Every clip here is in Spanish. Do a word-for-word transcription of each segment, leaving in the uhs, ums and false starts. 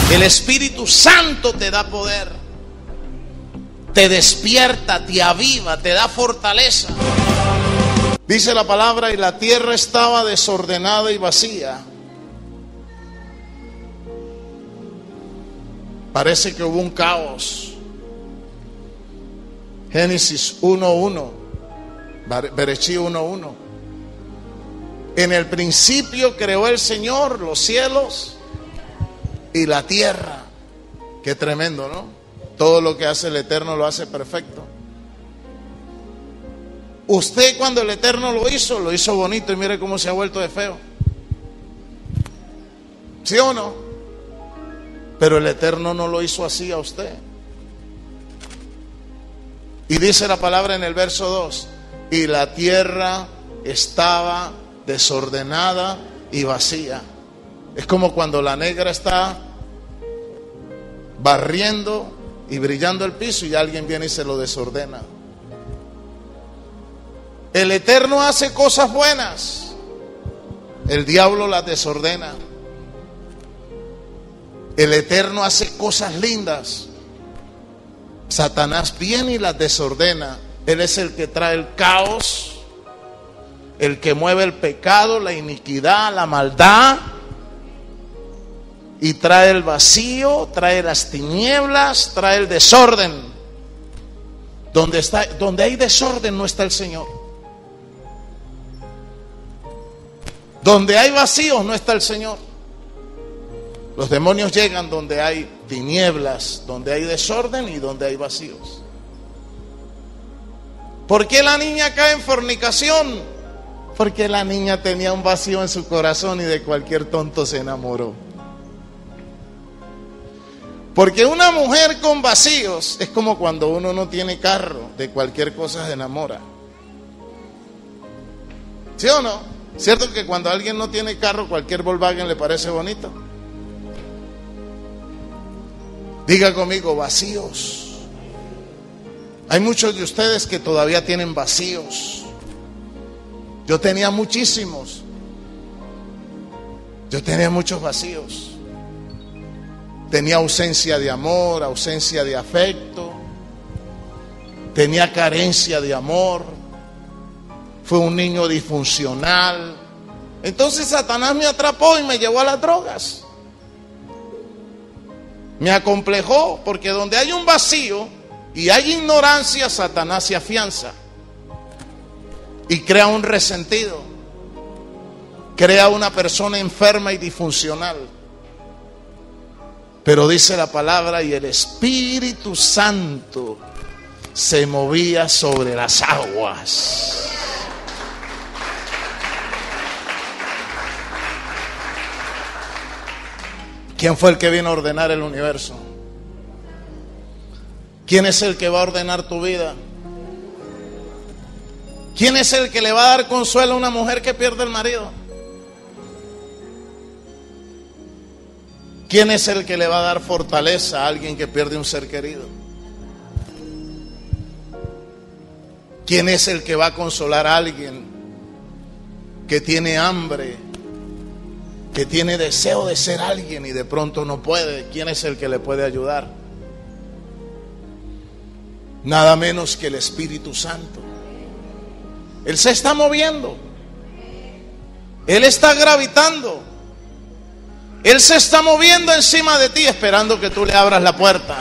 El Espíritu Santo te da poder, te despierta, te aviva, te da fortaleza. Dice la palabra: y la tierra estaba desordenada y vacía. Parece que hubo un caos. Génesis uno uno, Bereshit uno uno. En el principio creó el Señor los cielos y la tierra. Qué tremendo, ¿no? Todo lo que hace el Eterno lo hace perfecto. Usted, cuando el Eterno lo hizo, lo hizo bonito, y mire cómo se ha vuelto de feo. ¿Sí o no? Pero el Eterno no lo hizo así a usted. Y dice la palabra en el verso dos: y la tierra estaba desordenada y vacía. Es como cuando la negra está barriendo y brillando el piso y alguien viene y se lo desordena. El Eterno hace cosas buenas, el diablo las desordena. El Eterno hace cosas lindas, Satanás viene y las desordena. Él es el que trae el caos, el que mueve el pecado, la iniquidad, la maldad, y trae el vacío, trae las tinieblas, trae el desorden. Donde está, donde hay desorden no está el Señor. Donde hay vacíos no está el Señor. Los demonios llegan donde hay tinieblas, donde hay desorden y donde hay vacíos. ¿Por qué la niña cae en fornicación? Porque la niña tenía un vacío en su corazón y de cualquier tonto se enamoró. Porque una mujer con vacíos es como cuando uno no tiene carro, de cualquier cosa se enamora. ¿Sí o no? ¿Cierto que cuando alguien no tiene carro, cualquier Volkswagen le parece bonito? Diga conmigo: vacíos. Hay muchos de ustedes que todavía tienen vacíos. Yo tenía muchísimos. Yo tenía muchos vacíos. Tenía ausencia de amor, ausencia de afecto. Tenía carencia de amor. Fue un niño disfuncional. Entonces Satanás me atrapó y me llevó a las drogas. Me acomplejó, porque donde hay un vacío y hay ignorancia, Satanás se afianza y crea un resentido, crea una persona enferma y disfuncional. Pero dice la palabra: y el Espíritu Santo se movía sobre las aguas. ¿Quién fue el que vino a ordenar el universo? ¿Quién es el que va a ordenar tu vida? ¿Quién es el que le va a dar consuelo a una mujer que pierde el marido? ¿Quién es el que le va a dar fortaleza a alguien que pierde un ser querido? ¿Quién es el que va a consolar a alguien que tiene hambre, que tiene deseo de ser alguien y de pronto no puede? ¿Quién es el que le puede ayudar? Nada menos que el Espíritu Santo. Él se está moviendo. Él está gravitando. Él se está moviendo encima de ti, esperando que tú le abras la puerta.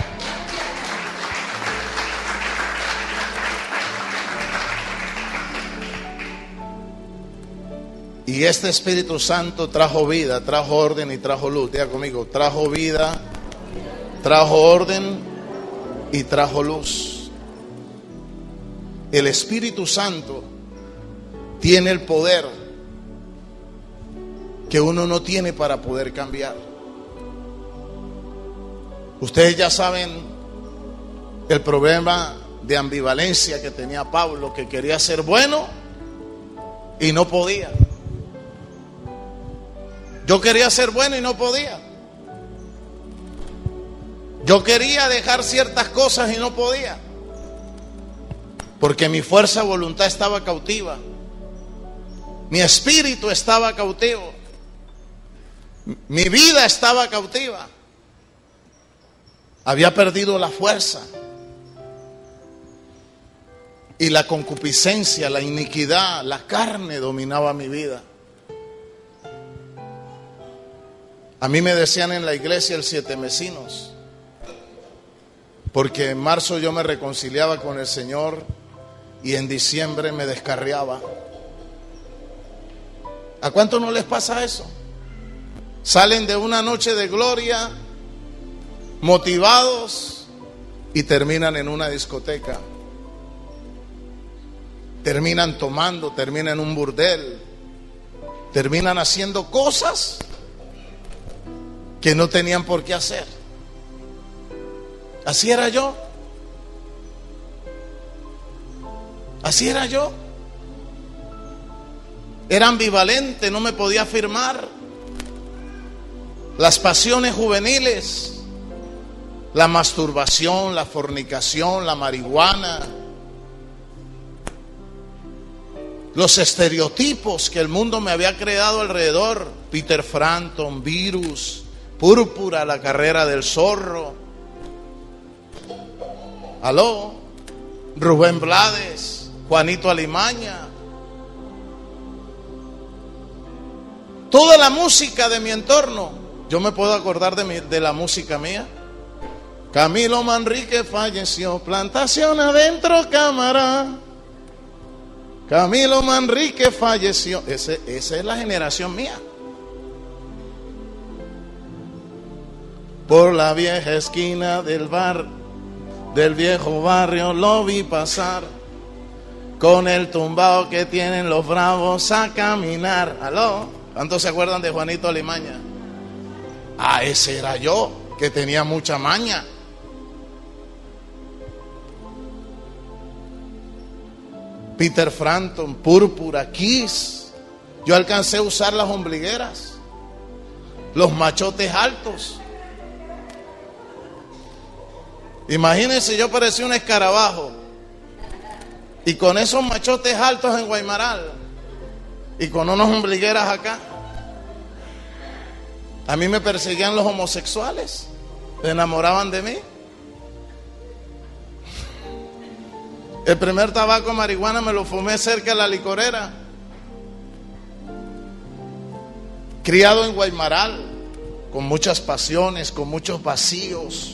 Y este Espíritu Santo trajo vida, trajo orden y trajo luz. Diga conmigo: trajo vida, trajo orden y trajo luz. El Espíritu Santo tiene el poder que uno no tiene para poder cambiar. Ustedes ya saben el problema de ambivalencia que tenía Pablo, que quería ser bueno y no podía. Yo quería ser bueno y no podía. Yo quería dejar ciertas cosas y no podía, porque mi fuerza de voluntad estaba cautiva. Mi espíritu estaba cautivo. Mi vida estaba cautiva. Había perdido la fuerza. Y la concupiscencia, la iniquidad, la carne dominaba mi vida. A mí me decían en la iglesia el siete mesinos, porque en marzo yo me reconciliaba con el Señor y en diciembre me descarriaba. ¿A cuánto no les pasa eso? Salen de una noche de gloria, motivados, y terminan en una discoteca. Terminan tomando, terminan en un burdel, terminan haciendo cosas que no tenían por qué hacer. Así era yo. Así era yo. Era ambivalente, no me podía afirmar. Las pasiones juveniles, la masturbación, la fornicación, la marihuana, los estereotipos que el mundo me había creado alrededor. Peter Frampton, Virus, Púrpura, La carrera del zorro. Aló, Rubén Blades, Juanito Alimaña. Toda la música de mi entorno. Yo me puedo acordar de, mi, de la música mía. Camilo Manrique falleció, plantación adentro, cámara. Camilo Manrique falleció. Ese, esa es la generación mía. Por la vieja esquina del bar, del viejo barrio lo vi pasar, con el tumbao que tienen los bravos a caminar. ¿Aló? ¿Cuántos se acuerdan de Juanito Alimaña? Ah, ese era yo, que tenía mucha maña. Peter Frampton, Púrpura, Kiss. Yo alcancé a usar las ombligueras, los machotes altos. Imagínense, yo parecía un escarabajo y con esos machotes altos en Guaymaral y con unas ombligueras acá. A mí me perseguían los homosexuales, se enamoraban de mí. El primer tabaco de marihuana me lo fumé cerca de la licorera. Criado en Guaymaral, con muchas pasiones, con muchos vacíos.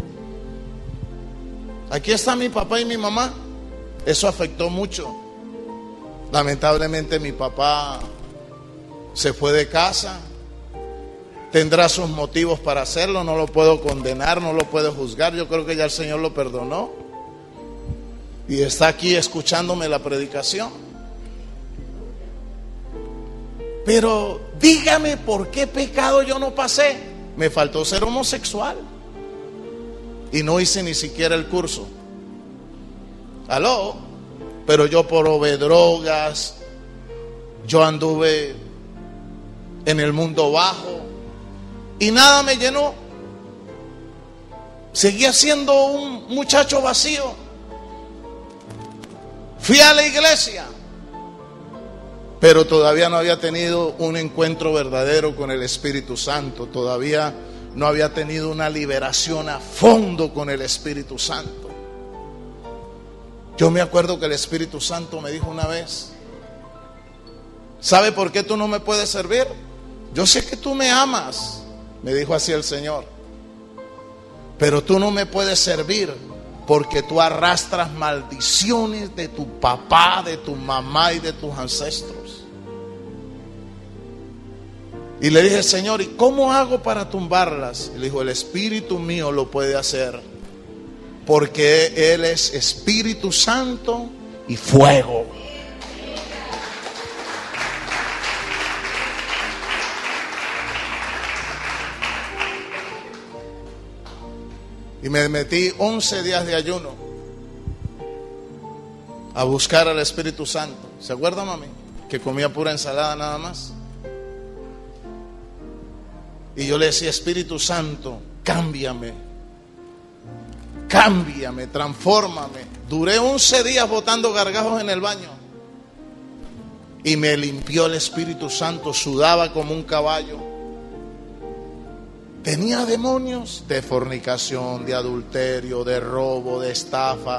Aquí está mi papá y mi mamá. Eso afectó mucho. Lamentablemente mi papá se fue de casa. Tendrá sus motivos para hacerlo. No lo puedo condenar, no lo puedo juzgar. Yo creo que ya el Señor lo perdonó y está aquí escuchándome la predicación. Pero dígame, ¿por qué pecado yo no pasé? Me faltó ser homosexual y no hice ni siquiera el curso. Aló, pero yo probé drogas, yo anduve en el mundo bajo y nada me llenó. Seguía siendo un muchacho vacío. Fui a la iglesia, pero todavía no había tenido un encuentro verdadero con el Espíritu Santo. Todavía no había tenido una liberación a fondo con el Espíritu Santo. Yo me acuerdo que el Espíritu Santo me dijo una vez: ¿sabe por qué tú no me puedes servir? Yo sé que tú me amas, me dijo así el Señor, pero tú no me puedes servir porque tú arrastras maldiciones de tu papá, de tu mamá y de tus ancestros. Y le dije: Señor, ¿y cómo hago para tumbarlas? Y le dijo: el Espíritu mío lo puede hacer, porque Él es Espíritu Santo y fuego. Y me metí once días de ayuno a buscar al Espíritu Santo. ¿Se acuerda, mami? Que comía pura ensalada nada más. Y yo le decía: Espíritu Santo, cámbiame, cámbiame, transfórmame. Duré once días botando gargajos en el baño y me limpió el Espíritu Santo. Sudaba como un caballo. tenía demonios de fornicación, de adulterio, de robo, de estafa,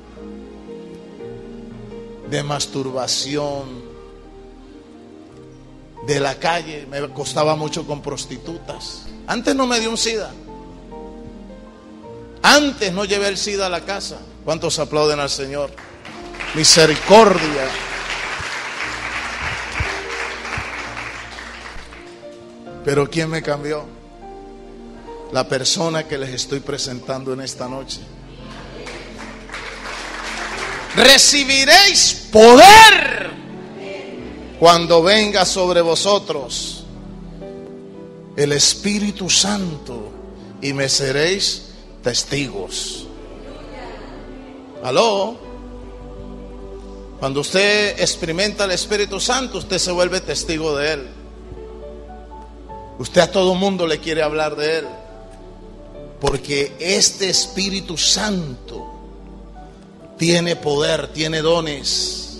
de masturbación, de la calle. Me costaba mucho con prostitutas. Antes no me dio un SIDA. Antes no llevé el SIDA a la casa. ¿Cuántos aplauden al Señor? Misericordia. Pero ¿quién me cambió? La persona que les estoy presentando en esta noche. Recibiréis poder cuando venga sobre vosotros el Espíritu Santo y me seréis testigos. ¿Aló? Cuando usted experimenta el Espíritu Santo, usted se vuelve testigo de Él. Usted a todo mundo le quiere hablar de Él, porque este Espíritu Santo tiene poder, tiene dones.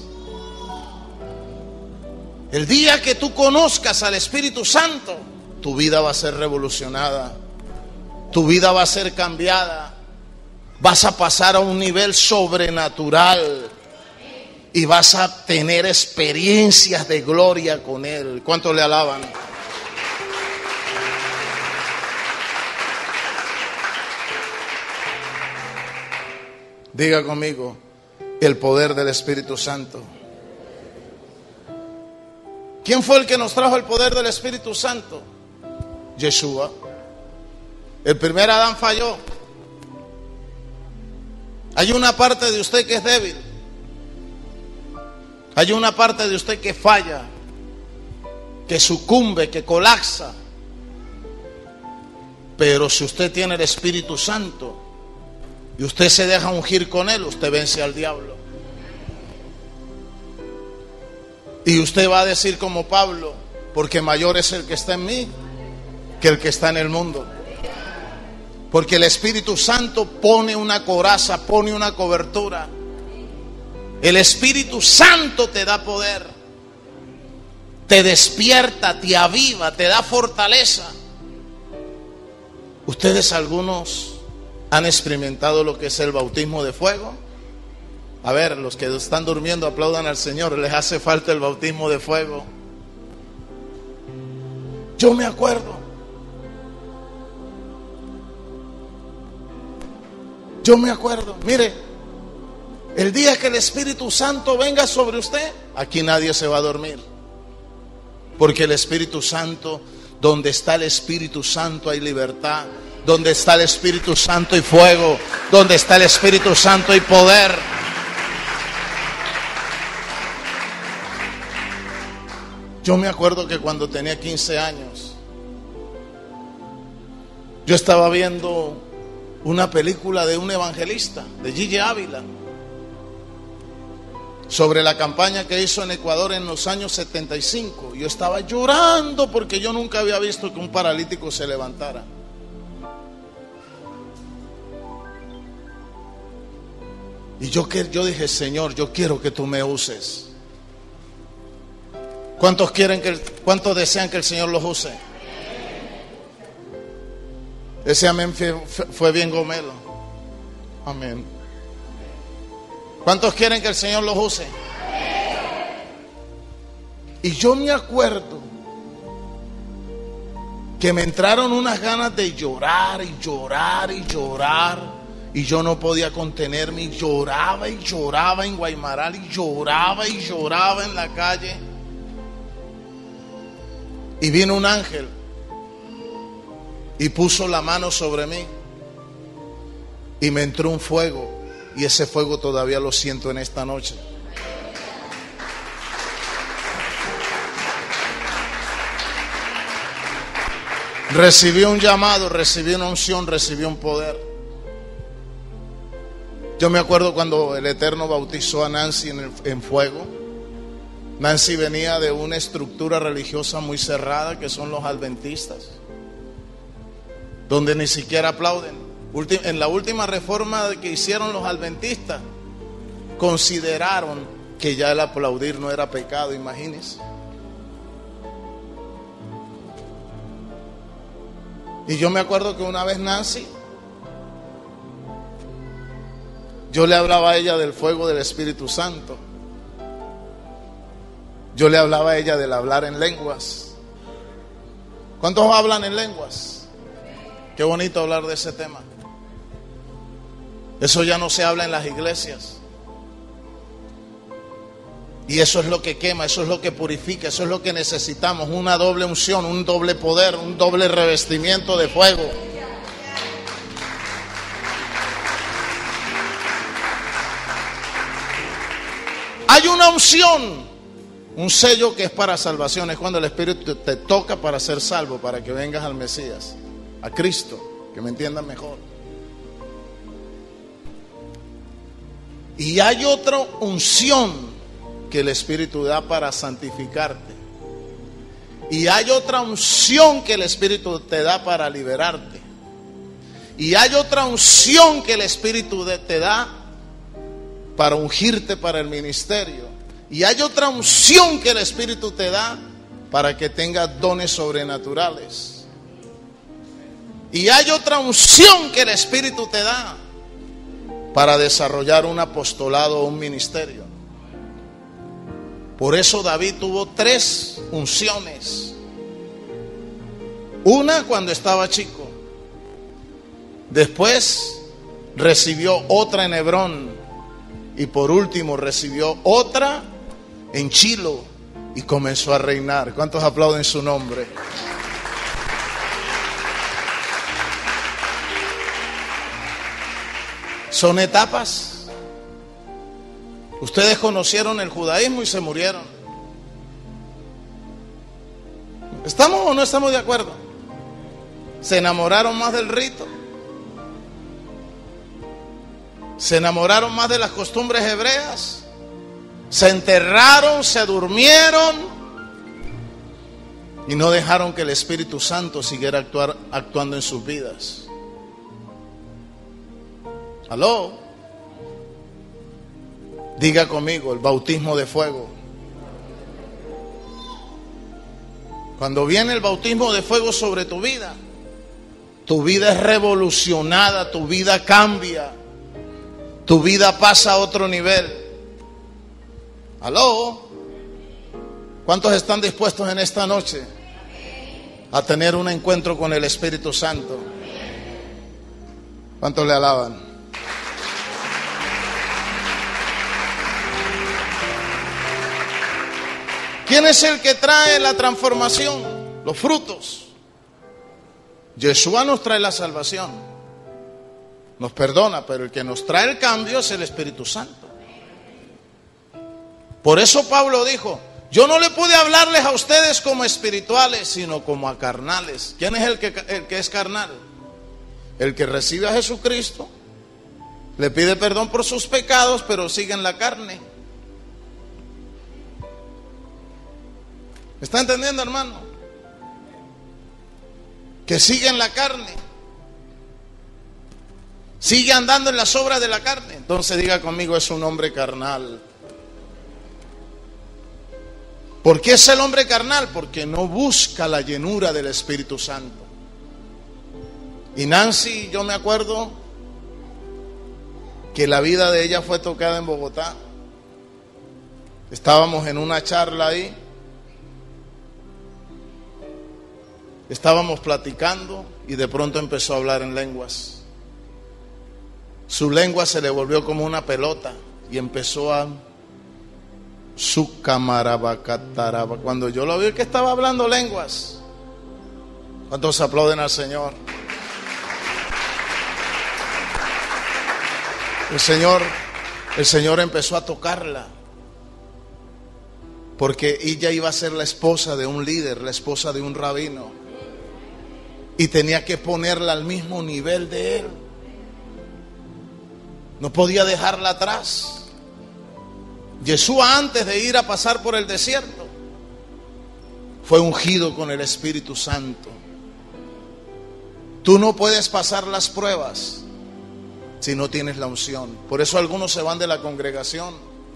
El día que tú conozcas al Espíritu Santo, tu vida va a ser revolucionada, tu vida va a ser cambiada, vas a pasar a un nivel sobrenatural y vas a tener experiencias de gloria con Él. ¿Cuántos le alaban? Diga conmigo, el poder del Espíritu Santo. ¿Quién fue el que nos trajo el poder del Espíritu Santo? Yeshua. El primer Adán falló. Hay una parte de usted que es débil. Hay una parte de usted que falla, que sucumbe, que colapsa. Pero si usted tiene el Espíritu Santo y usted se deja ungir con Él, usted vence al diablo. Y usted va a decir como Pablo, porque mayor es el que está en mí que el que está en el mundo. Porque el Espíritu Santo pone una coraza, pone una cobertura. El Espíritu Santo te da poder, te despierta, te aviva, te da fortaleza. Ustedes algunos han experimentado lo que es el bautismo de fuego. A ver, los que están durmiendo aplaudan al Señor. Les hace falta el bautismo de fuego. Yo me acuerdo. Yo me acuerdo. Mire, el día que el Espíritu Santo venga sobre usted, aquí nadie se va a dormir. Porque el Espíritu Santo, donde está el Espíritu Santo hay libertad. Donde está el Espíritu Santo y fuego, donde está el Espíritu Santo y poder. Yo me acuerdo que cuando tenía quince años, yo estaba viendo una película de un evangelista, de Gigi Ávila, sobre la campaña que hizo en Ecuador en los años setenta y cinco. Yo estaba llorando porque yo nunca había visto que un paralítico se levantara. Y yo, yo dije, Señor, yo quiero que tú me uses. ¿Cuántos quieren que, cuántos desean que el Señor los use? Ese amén fue, fue bien gomelo. Amén. ¿Cuántos quieren que el Señor los use? Y yo me acuerdo que me entraron unas ganas de llorar y llorar y llorar. Y yo no podía contenerme y lloraba y lloraba en Guaymaral y lloraba y lloraba en la calle. Y vino un ángel y puso la mano sobre mí y me entró un fuego, y ese fuego todavía lo siento en esta noche. Recibí un llamado, recibí una unción, recibí un poder. Yo me acuerdo cuando el Eterno bautizó a Nancy en, el, en fuego. Nancy venía de una estructura religiosa muy cerrada, que son los adventistas, donde ni siquiera aplauden. En la última reforma que hicieron los adventistas, consideraron que ya el aplaudir no era pecado, imagínense. Y yo me acuerdo que una vez Nancy, yo le hablaba a ella del fuego del Espíritu Santo. Yo le hablaba a ella del hablar en lenguas. ¿Cuántos hablan en lenguas? Qué bonito hablar de ese tema. Eso ya no se habla en las iglesias. Y eso es lo que quema, eso es lo que purifica, eso es lo que necesitamos. Una doble unción, un doble poder, un doble revestimiento de fuego. Hay una unción, un sello que es para salvación. Es cuando el Espíritu te toca para ser salvo, para que vengas al Mesías, a Cristo, que me entiendan mejor. Y hay otra unción que el Espíritu da para santificarte. Y hay otra unción que el Espíritu te da para liberarte. Y hay otra unción que el Espíritu te da para ungirte para el ministerio. Y hay otra unción que el Espíritu te da para que tengas dones sobrenaturales. Y hay otra unción que el Espíritu te da para desarrollar un apostolado o un ministerio. Por eso David tuvo tres unciones. Una cuando estaba chico. Después recibió otra en Hebrón. Y por último recibió otra en Chilo. Y comenzó a reinar. ¿Cuántos aplauden su nombre? Son etapas. Ustedes conocieron el judaísmo y se murieron. ¿Estamos o no estamos de acuerdo? ¿Se enamoraron más del rito? ¿Se enamoraron más de las costumbres hebreas? ¿Se enterraron, se durmieron y no dejaron que el Espíritu Santo siguiera actuar, actuando en sus vidas? ¿Aló? Diga conmigo, el bautismo de fuego. Cuando viene el bautismo de fuego sobre tu vida, tu vida es revolucionada, tu vida cambia, tu vida pasa a otro nivel. ¿Aló? ¿Cuántos están dispuestos en esta noche a tener un encuentro con el Espíritu Santo? ¿Cuántos le alaban? ¿Quién es el que trae la transformación? Los frutos. Yeshua nos trae la salvación, nos perdona, pero el que nos trae el cambio es el Espíritu Santo. Por eso Pablo dijo: yo no le pude hablarles a ustedes como espirituales, sino como a carnales. ¿Quién es el que, el que es carnal? El que recibe a Jesucristo, le pide perdón por sus pecados, pero sigue en la carne. ¿Está entendiendo, hermano? Que sigue en la carne, sigue andando en las obras de la carne. Entonces diga conmigo, es un hombre carnal. ¿Por qué es el hombre carnal? Porque no busca la llenura del Espíritu Santo. Y Nancy, yo me acuerdo que la vida de ella fue tocada en Bogotá. Estábamos en una charla ahí. Estábamos platicando y de pronto empezó a hablar en lenguas. Su lengua se le volvió como una pelota y empezó a su camarabacataraba. Cuando yo lo vi que estaba hablando lenguas. ¿Cuántos aplauden al Señor? El Señor, el Señor empezó a tocarla, porque ella iba a ser la esposa de un líder, la esposa de un rabino. Y tenía que ponerla al mismo nivel de él. No podía dejarla atrás. Yeshua, antes de ir a pasar por el desierto, fue ungido con el Espíritu Santo. Tú no puedes pasar las pruebas si no tienes la unción. Por eso algunos se van de la congregación.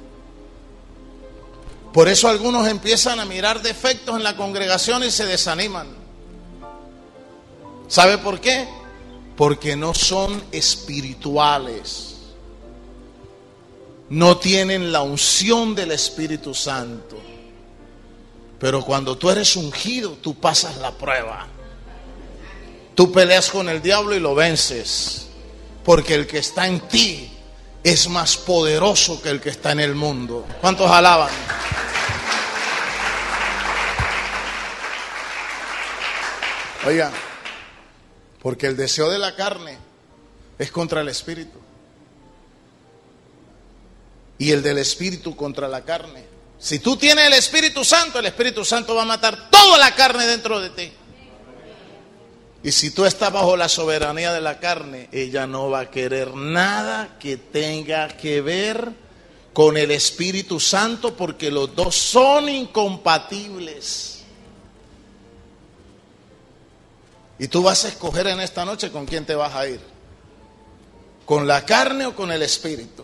Por eso algunos empiezan a mirar defectos en la congregación y se desaniman. ¿Sabe por qué? Porque no son espirituales. No tienen la unción del Espíritu Santo. Pero cuando tú eres ungido, tú pasas la prueba. Tú peleas con el diablo y lo vences. Porque el que está en ti es más poderoso que el que está en el mundo. ¿Cuántos alaban? Oigan, porque el deseo de la carne es contra el Espíritu. Y el del Espíritu contra la carne. Si tú tienes el Espíritu Santo, el Espíritu Santo va a matar toda la carne dentro de ti. Y si tú estás bajo la soberanía de la carne, ella no va a querer nada que tenga que ver con el Espíritu Santo, porque los dos son incompatibles. Y tú vas a escoger en esta noche con quién te vas a ir. ¿Con la carne o con el Espíritu?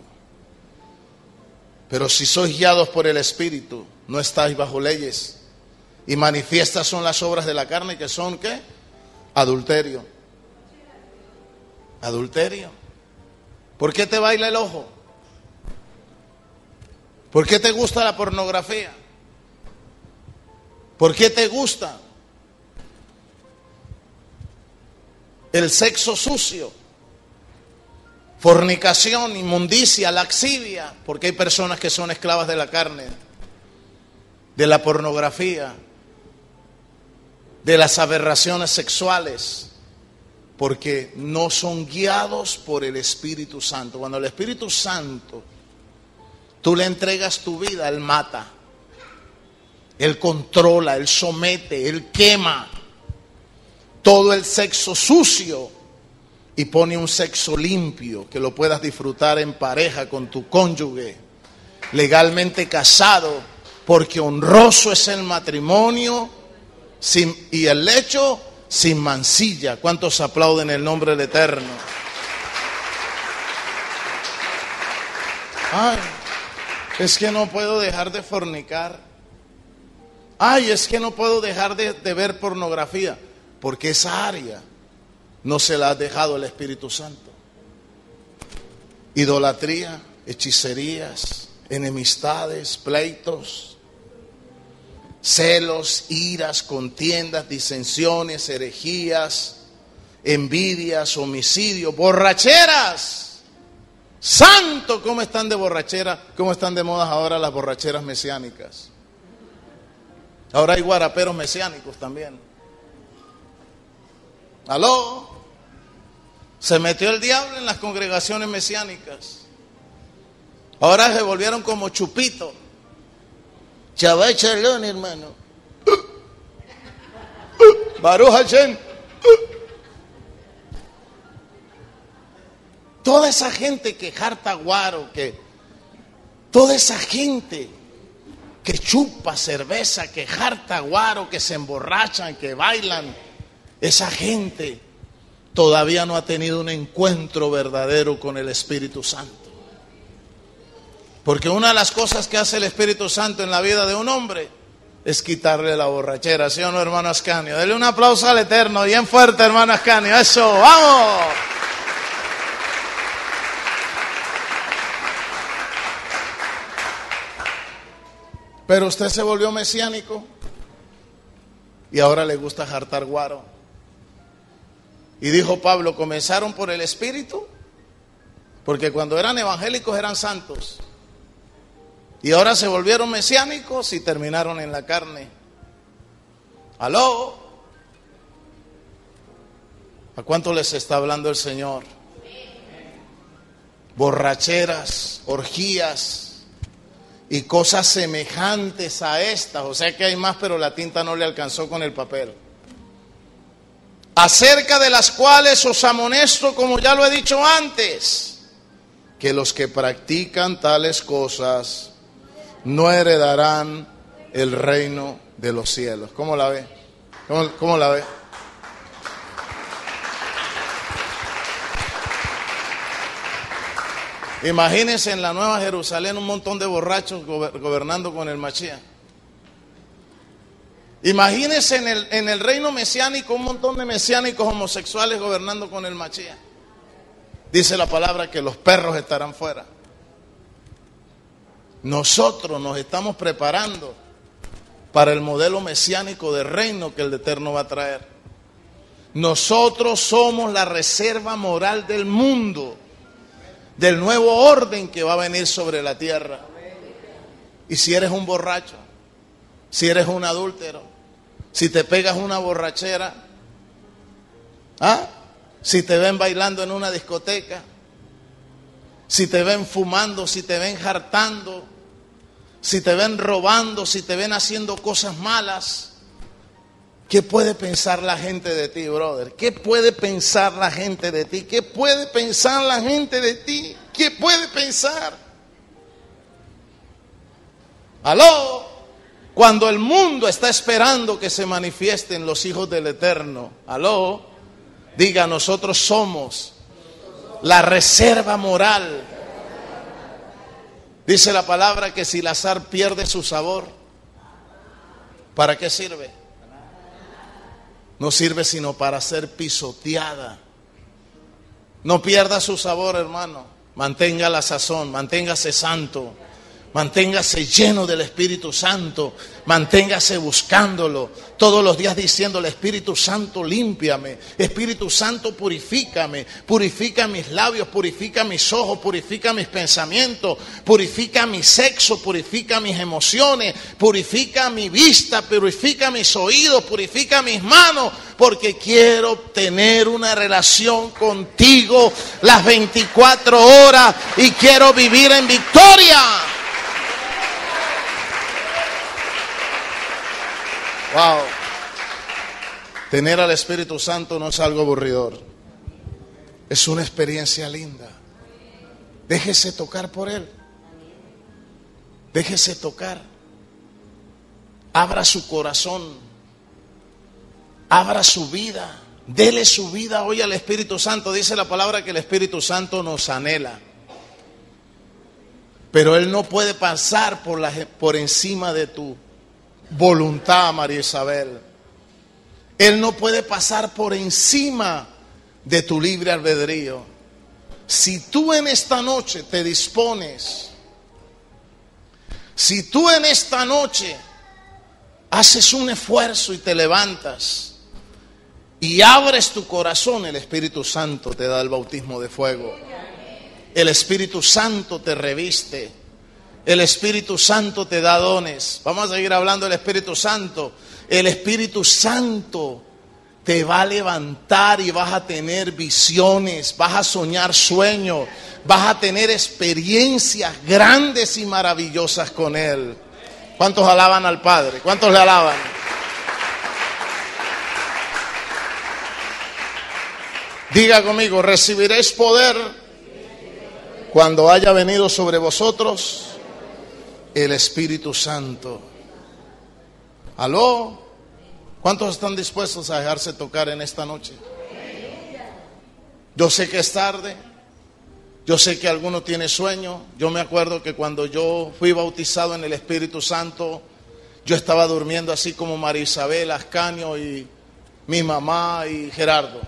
Pero si sois guiados por el Espíritu, no estáis bajo leyes. Y manifiestas son las obras de la carne, que son ¿qué? Adulterio. Adulterio. ¿Por qué te baila el ojo? ¿Por qué te gusta la pornografía? ¿Por qué te gusta el sexo sucio? Fornicación, inmundicia, laxivia. Porque hay personas que son esclavas de la carne, de la pornografía, de las aberraciones sexuales, porque no son guiados por el Espíritu Santo. Cuando el Espíritu Santo, tú le entregas tu vida, Él mata, Él controla, Él somete, Él quema todo el sexo sucio y pone un sexo limpio que lo puedas disfrutar en pareja con tu cónyuge, legalmente casado, porque honroso es el matrimonio sin, y el lecho sin mancilla. ¿Cuántos aplauden el nombre del Eterno? Ay, es que no puedo dejar de fornicar. Ay, es que no puedo dejar de, de ver pornografía. Porque esa área no se la ha dejado el Espíritu Santo. Idolatría, hechicerías, enemistades, pleitos, celos, iras, contiendas, disensiones, herejías, envidias, homicidios, borracheras. Santo, ¿cómo están de borrachera? ¿Cómo están de moda ahora las borracheras mesiánicas? Ahora hay guaraperos mesiánicos también. ¿Aló? Se metió el diablo en las congregaciones mesiánicas. Ahora se volvieron como Chupito. Chaval Chalón, hermano. Baruch Hashem. Toda esa gente que jarta guaro, que toda esa gente que chupa cerveza, que jarta guaro, que se emborrachan, que bailan, esa gente todavía no ha tenido un encuentro verdadero con el Espíritu Santo. Porque una de las cosas que hace el Espíritu Santo en la vida de un hombre es quitarle la borrachera. ¿Sí o no, hermano Ascanio? Dele un aplauso al Eterno, bien fuerte, hermano Ascanio. Eso, ¡vamos! Pero usted se volvió mesiánico y ahora le gusta jartar guaro. Y dijo Pablo, comenzaron por el Espíritu, porque cuando eran evangélicos eran santos. Y ahora se volvieron mesiánicos y terminaron en la carne. ¿Aló? ¿A cuánto les está hablando el Señor? Borracheras, orgías y cosas semejantes a estas. O sea que hay más, pero la tinta no le alcanzó con el papel. Acerca de las cuales os amonesto, como ya lo he dicho antes, que los que practican tales cosas no heredarán el reino de los cielos. ¿Cómo la ve? ¿Cómo, cómo la ve? Imagínense en la Nueva Jerusalén un montón de borrachos gobernando con el Mashiach. Imagínense en el, en el reino mesiánico un montón de mesiánicos homosexuales gobernando con el Mashiach. Dice la palabra que los perros estarán fuera. Nosotros nos estamos preparando para el modelo mesiánico de reino que el Eterno va a traer. Nosotros somos la reserva moral del mundo, del nuevo orden que va a venir sobre la tierra. Y si eres un borracho, si eres un adúltero, si te pegas una borrachera, ¿ah? Si te ven bailando en una discoteca, si te ven fumando, si te ven jartando, si te ven robando, si te ven haciendo cosas malas, ¿qué puede pensar la gente de ti, brother? ¿Qué puede pensar la gente de ti? ¿Qué puede pensar la gente de ti? ¿Qué puede pensar? Aló, cuando el mundo está esperando que se manifiesten los hijos del Eterno, aló, diga, nosotros somos la reserva moral. Dice la palabra que si la sal pierde su sabor, ¿para qué sirve? No sirve sino para ser pisoteada. No pierda su sabor, hermano. Mantenga la sazón, manténgase santo. Manténgase lleno del Espíritu Santo, manténgase buscándolo, todos los días diciéndole, Espíritu Santo, límpiame, Espíritu Santo, purifícame, purifica mis labios, purifica mis ojos, purifica mis pensamientos, purifica mi sexo, purifica mis emociones, purifica mi vista, purifica mis oídos, purifica mis manos, porque quiero tener una relación contigo las veinticuatro horas y quiero vivir en victoria. Wow. Tener al Espíritu Santo no es algo aburridor. Es una experiencia linda. Déjese tocar por Él. Déjese tocar. Abra su corazón. Abra su vida. Dele su vida hoy al Espíritu Santo. Dice la palabra que el Espíritu Santo nos anhela. Pero Él no puede pasar por, la, por encima de tu voluntad, María Isabel. Él no puede pasar por encima de tu libre albedrío. Si tú en esta noche te dispones, si tú en esta noche haces un esfuerzo y te levantas y abres tu corazón, el Espíritu Santo te da el bautismo de fuego. El Espíritu Santo te reviste. El Espíritu Santo te da dones. Vamos a seguir hablando del Espíritu Santo. El Espíritu Santo te va a levantar y vas a tener visiones, vas a soñar sueños, vas a tener experiencias grandes y maravillosas con Él. ¿Cuántos alaban al Padre? ¿Cuántos le alaban? Diga conmigo, recibiréis poder cuando haya venido sobre vosotros el Espíritu Santo. ¿Aló? ¿Cuántos están dispuestos a dejarse tocar en esta noche? Yo sé que es tarde. Yo sé que alguno tiene sueño. Yo me acuerdo que cuando yo fui bautizado en el Espíritu Santo, yo estaba durmiendo así como María Isabel, Ascanio y mi mamá y Gerardo.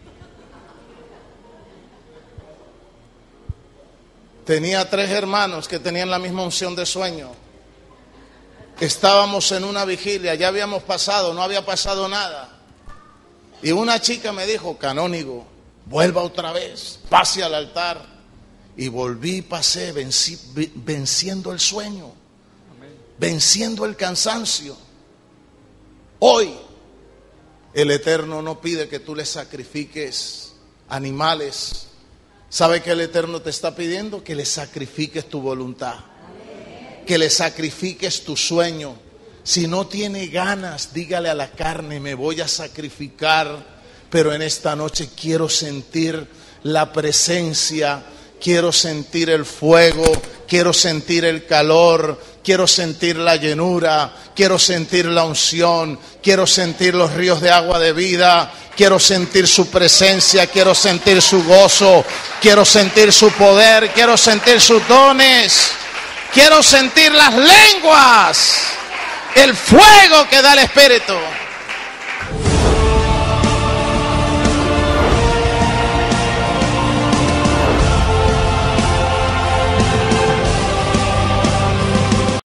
Tenía tres hermanos que tenían la misma unción de sueño. Estábamos en una vigilia, ya habíamos pasado, no había pasado nada. Y una chica me dijo, canónigo, vuelva otra vez, pase al altar. Y volví y pasé, vencí, venciendo el sueño, venciendo el cansancio. Hoy, el Eterno no pide que tú le sacrifiques animales. ¿Sabe qué el Eterno te está pidiendo? Que le sacrifiques tu voluntad. Que le sacrifiques tu sueño. Si no tiene ganas, dígale a la carne, me voy a sacrificar, pero en esta noche quiero sentir la presencia, quiero sentir el fuego, quiero sentir el calor, quiero sentir la llenura, quiero sentir la unción, quiero sentir los ríos de agua de vida, quiero sentir su presencia, quiero sentir su gozo, quiero sentir su poder, quiero sentir sus dones, quiero sentir las lenguas. El fuego que da el Espíritu.